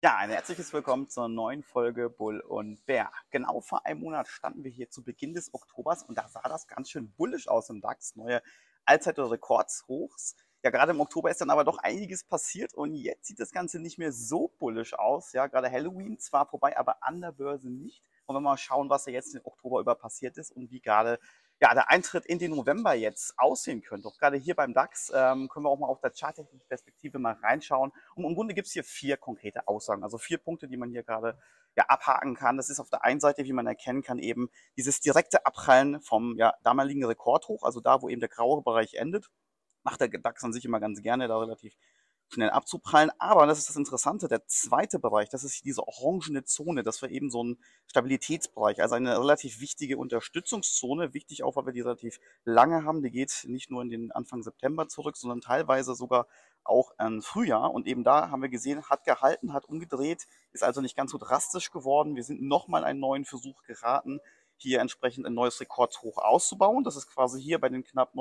Ja, ein herzliches Willkommen zur neuen Folge Bull und Bär. Genau vor einem Monat standen wir hier zu Beginn des Oktobers und da sah das ganz schön bullisch aus im DAX. Neue Allzeit- oder Rekordshochs. Ja, gerade im Oktober ist dann aber doch einiges passiert und jetzt sieht das Ganze nicht mehr so bullisch aus. Ja, gerade Halloween zwar vorbei, aber an der Börse nicht. Und wenn wir mal schauen, was da jetzt im Oktober über passiert ist und wie gerade ja, der Eintritt in den November jetzt aussehen könnte. Auch gerade hier beim DAX können wir auch mal auf der charttechnischen Perspektive mal reinschauen. Und im Grunde gibt es hier 4 konkrete Aussagen, also 4 Punkte, die man hier gerade ja, abhaken kann. Das ist auf der einen Seite, wie man erkennen kann, eben dieses direkte Abprallen vom ja, damaligen Rekordhoch, also da, wo eben der graue Bereich endet. Macht der DAX an sich immer ganz gerne, da relativ schnell abzuprallen. Aber das ist das Interessante, der zweite Bereich, das ist diese orangene Zone, das war eben so ein Stabilitätsbereich, also eine relativ wichtige Unterstützungszone, wichtig auch, weil wir die relativ lange haben, die geht nicht nur in den Anfang September zurück, sondern teilweise sogar auch im Frühjahr und eben da haben wir gesehen, hat gehalten, hat umgedreht, ist also nicht ganz so drastisch geworden. Wir sind nochmal einen neuen Versuch geraten, hier entsprechend ein neues Rekordhoch auszubauen. Das ist quasi hier bei den knapp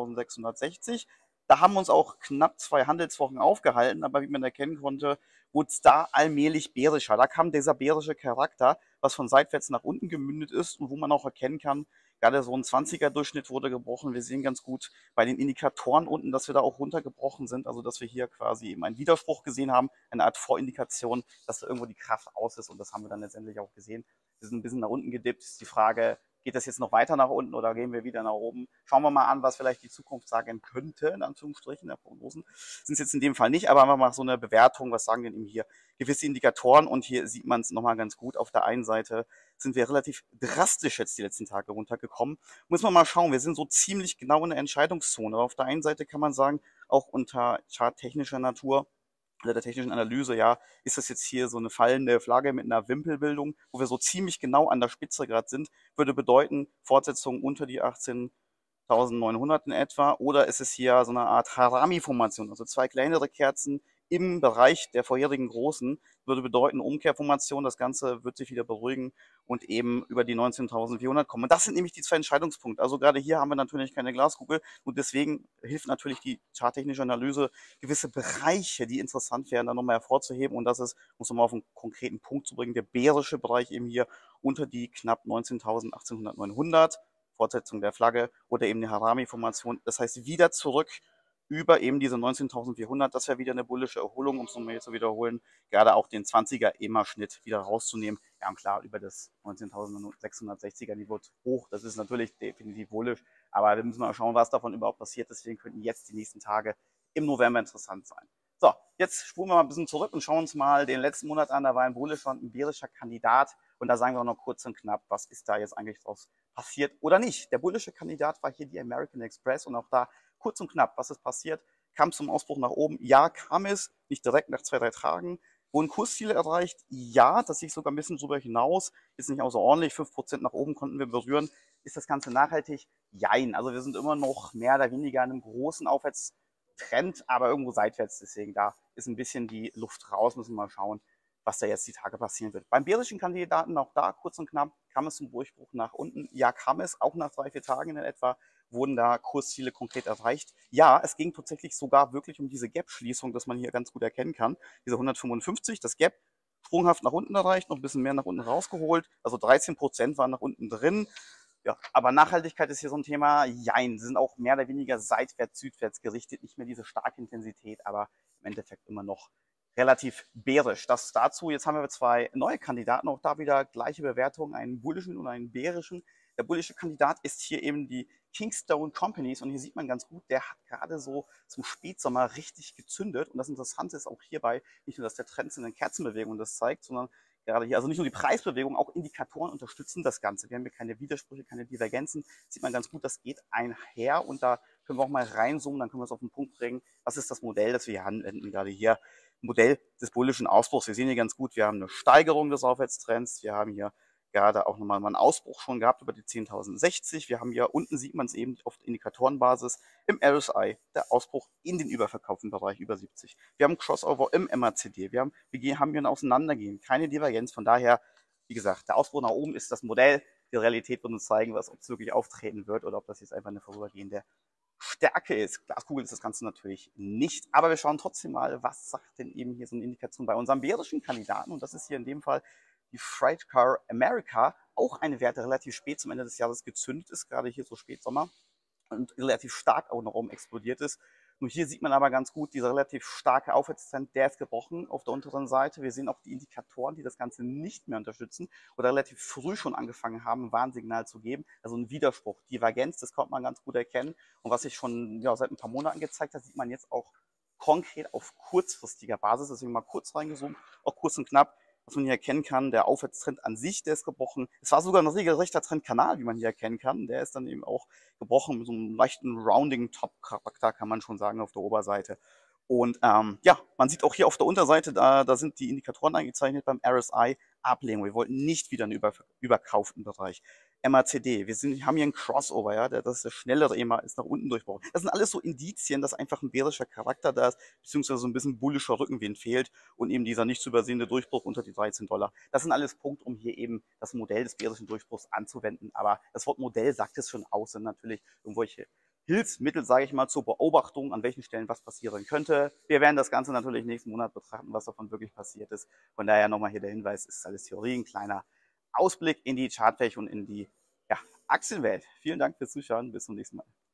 19.660. Da haben wir uns auch knapp 2 Handelswochen aufgehalten, aber wie man erkennen konnte, wurde es da allmählich bärischer. Da kam dieser bärische Charakter, was von seitwärts nach unten gemündet ist und wo man auch erkennen kann, gerade so ein 20er-Durchschnitt wurde gebrochen. Wir sehen ganz gut bei den Indikatoren unten, dass wir da auch runtergebrochen sind, also dass wir hier quasi eben einen Widerspruch gesehen haben, eine Art Vorindikation, dass da irgendwo die Kraft aus ist und das haben wir dann letztendlich auch gesehen. Wir sind ein bisschen nach unten gedippt. Ist die Frage, geht das jetzt noch weiter nach unten oder gehen wir wieder nach oben? Schauen wir mal an, was vielleicht die Zukunft sagen könnte, in Anführungsstrichen, der Prognosen. Sind es jetzt in dem Fall nicht, aber einfach mal so eine Bewertung, was sagen denn eben hier gewisse Indikatoren und hier sieht man es nochmal ganz gut. Auf der einen Seite sind wir relativ drastisch jetzt die letzten Tage runtergekommen. Muss man mal schauen, wir sind so ziemlich genau in der Entscheidungszone. Aber auf der einen Seite kann man sagen, auch unter charttechnischer Natur, der technischen Analyse, ja, ist das jetzt hier so eine fallende Flagge mit einer Wimpelbildung, wo wir so ziemlich genau an der Spitze gerade sind, würde bedeuten, Fortsetzung unter die 18.900 in etwa, oder ist es hier so eine Art Harami-Formation, also 2 kleinere Kerzen im Bereich der vorherigen großen, würde bedeuten Umkehrformation, das Ganze wird sich wieder beruhigen und eben über die 19.400 kommen. Und das sind nämlich die 2 Entscheidungspunkte. Also gerade hier haben wir natürlich keine Glaskugel und deswegen hilft natürlich die charttechnische Analyse, gewisse Bereiche, die interessant wären, dann nochmal hervorzuheben. Und das ist, um es nochmal auf einen konkreten Punkt zu bringen, der bärische Bereich eben hier unter die knapp 19.000, 1800, 900, Fortsetzung der Flagge oder eben die Harami-Formation. Das heißt, wieder zurück über eben diese 19.400. Das wäre wieder eine bullische Erholung, um es nochmal hier zu wiederholen. Gerade auch den 20er EMA-Schnitt wieder rauszunehmen. Ja, und klar, über das 19.660er Niveau hoch. Das ist natürlich definitiv bullisch. Aber wir müssen mal schauen, was davon überhaupt passiert. Deswegen könnten jetzt die nächsten Tage im November interessant sein. So, jetzt spulen wir mal ein bisschen zurück und schauen uns mal den letzten Monat an. Da war ein bullischer und ein bärischer Kandidat. Und da sagen wir noch kurz und knapp, was ist da jetzt eigentlich draus passiert oder nicht. Der bullische Kandidat war hier die American Express und auch da kurz und knapp, was ist passiert? Kam es zum Ausbruch nach oben? Ja, kam es. Nicht direkt nach 2, 3 Tagen. Wurden Kursziele erreicht? Ja, das sehe ich sogar ein bisschen drüber hinaus. Ist nicht außerordentlich. 5% nach oben konnten wir berühren. Ist das Ganze nachhaltig? Jein. Also wir sind immer noch mehr oder weniger in einem großen Aufwärtstrend, aber irgendwo seitwärts. Deswegen da ist ein bisschen die Luft raus. Müssen wir mal schauen, was da jetzt die Tage passieren wird. Beim bärischen Kandidaten, auch da kurz und knapp, kam es zum Durchbruch nach unten. Ja, kam es, auch nach 3, 4 Tagen in etwa, wurden da Kursziele konkret erreicht. Ja, es ging tatsächlich sogar wirklich um diese Gap-Schließung, das man hier ganz gut erkennen kann. Diese 155, das Gap sprunghaft nach unten erreicht, noch ein bisschen mehr nach unten rausgeholt. Also 13% waren nach unten drin. Ja, aber Nachhaltigkeit ist hier so ein Thema. Jein, sie sind auch mehr oder weniger seitwärts, südwärts gerichtet. Nicht mehr diese starke Intensität, aber im Endeffekt immer noch relativ bärisch. Das dazu. Jetzt haben wir 2 neue Kandidaten. Auch da wieder gleiche Bewertung, einen bullischen und einen bärischen. Der bullische Kandidat ist hier eben die Kingstone Companies und hier sieht man ganz gut, der hat gerade so zum Spätsommer richtig gezündet. Und das Interessante ist auch hierbei nicht nur, dass der Trend in den Kerzenbewegungen das zeigt, sondern gerade hier, also nicht nur die Preisbewegung, auch Indikatoren unterstützen das Ganze. Wir haben hier keine Widersprüche, keine Divergenzen. Sieht man ganz gut, das geht einher und da können wir auch mal reinzoomen, dann können wir es auf den Punkt bringen. Was ist das Modell, das wir hier anwenden? Gerade hier Modell des bullischen Ausbruchs. Wir sehen hier ganz gut, wir haben eine Steigerung des Aufwärtstrends. Wir haben hier gerade auch nochmal einen Ausbruch schon gehabt über die 10.060. Wir haben hier unten, sieht man es eben auf Indikatorenbasis, im RSI der Ausbruch in den überverkauften Bereich über 70. Wir haben Crossover im MACD. Wir haben hier ein Auseinandergehen, keine Divergenz. Von daher, wie gesagt, der Ausbruch nach oben ist das Modell. Die Realität wird uns zeigen, ob es wirklich auftreten wird oder ob das jetzt einfach eine vorübergehende Stärke ist. Glaskugel ist das Ganze natürlich nicht, aber wir schauen trotzdem mal, was sagt denn eben hier so eine Indikation bei unserem bärischen Kandidaten, und das ist hier in dem Fall die Freight Car America, auch eine Wert, der relativ spät zum Ende des Jahres gezündet ist, gerade hier so Spätsommer, und relativ stark auch noch rum explodiert ist. Nur hier sieht man aber ganz gut, dieser relativ starke Aufwärtstrend, der ist gebrochen auf der unteren Seite. Wir sehen auch die Indikatoren, die das Ganze nicht mehr unterstützen oder relativ früh schon angefangen haben, ein Warnsignal zu geben. Also ein Widerspruch, Divergenz, das konnte man ganz gut erkennen. Und was sich schon seit ein paar Monaten gezeigt hat, sieht man jetzt auch konkret auf kurzfristiger Basis. Deswegen mal kurz reingezoomt, auch kurz und knapp. Was man hier erkennen kann, der Aufwärtstrend an sich, der ist gebrochen. Es war sogar ein regelrechter Trendkanal, wie man hier erkennen kann. Der ist dann eben auch gebrochen mit so einem leichten Rounding-Top-Charakter, kann man schon sagen, auf der Oberseite. Und ja, man sieht auch hier auf der Unterseite, da sind die Indikatoren eingezeichnet beim RSI. Ablehnung. Wir wollten nicht wieder einen überkauften Bereich. MACD, haben hier einen Crossover, ja, das ist der schnellere EMA, ist nach unten durchbrochen. Das sind alles so Indizien, dass einfach ein bärischer Charakter da ist, beziehungsweise so ein bisschen bullischer Rückenwind fehlt und eben dieser nicht zu übersehende Durchbruch unter die $13. Das sind alles Punkte, um hier eben das Modell des bärischen Durchbruchs anzuwenden. Aber das Wort Modell sagt es schon aus, sind natürlich irgendwelche Hilfsmittel, sage ich mal, zur Beobachtung, an welchen Stellen was passieren könnte. Wir werden das Ganze natürlich nächsten Monat betrachten, was davon wirklich passiert ist. Von daher nochmal hier der Hinweis, ist alles Theorie, ein kleiner Ausblick in die Chartwelt und in die Aktienwelt. Vielen Dank fürs Zuschauen, bis zum nächsten Mal.